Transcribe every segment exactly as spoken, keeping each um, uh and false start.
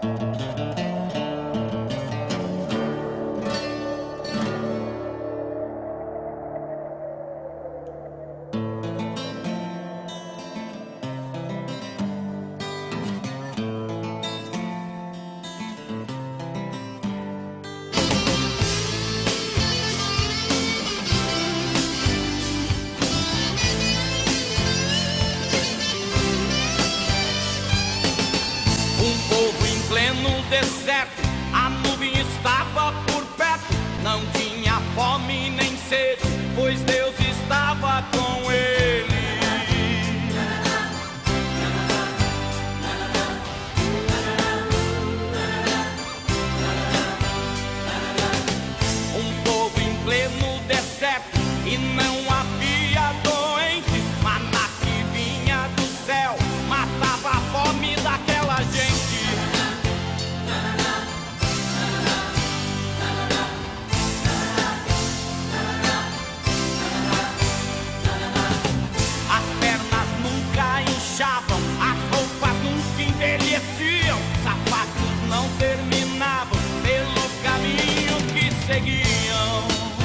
No deserto, a nuvem estava por perto. Não tinha fome nem sede, pois Deus estava com ele. Um povo em pleno deserto e não havia doentes. Maná que vinha do céu matava a fome daquela gente. As roupas nunca envelheciam, sapatos não terminavam pelo caminho que seguiam.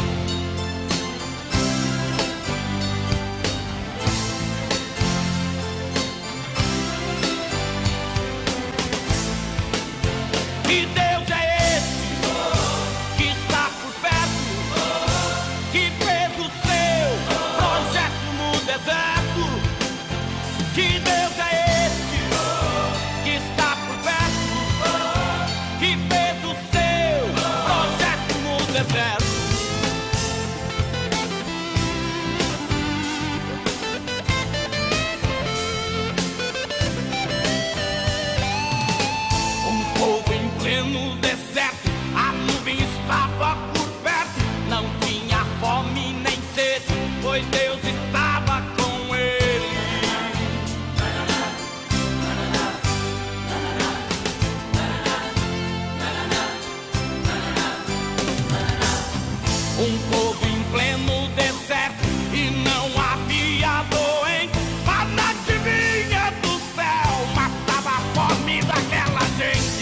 Que Deus é esse que está por perto, que fez o seu projeto no deserto? Que Deus é esse que está por perto, que fez o seu projeto no deserto? Um povo em pleno deserto, a nuvem estava por perto. Não tinha fome nem sede, pois Deus estava com ele. Um povo em pleno deserto e não havia doente. Maná que vinha do céu matava a fome daquela gente.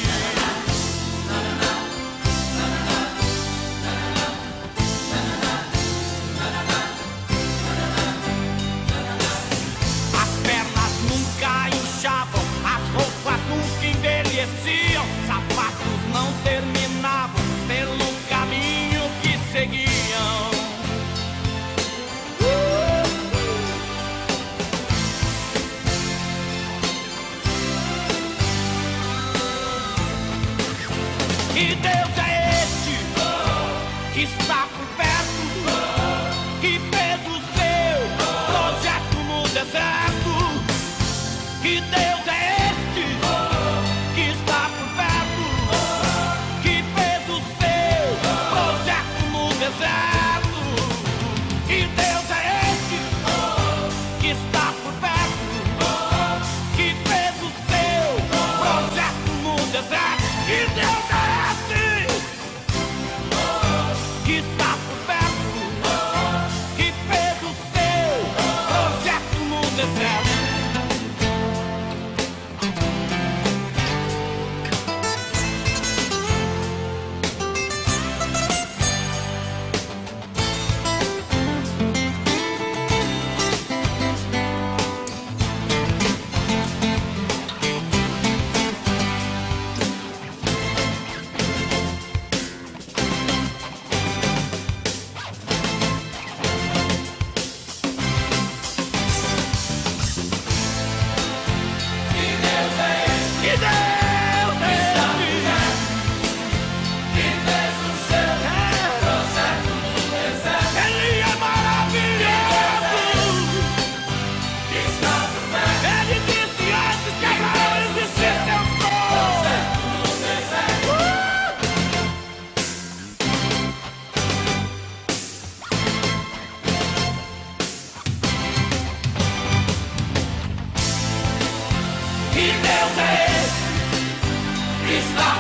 As pernas nunca inchavam, as roupas nunca envelheciam, sapatos não terminavam pelo caminho que seguiam. Uh! Que Deus é esse que está por perto, que fez o seu projeto no deserto? Que Deus é este que está por perto, que fez o seu projeto no deserto? Que Deus é este que está por perto, que fez o seu projeto no deserto? Que Deus é este que está por perto, que fez o seu projeto no deserto? Que Deus é esse que está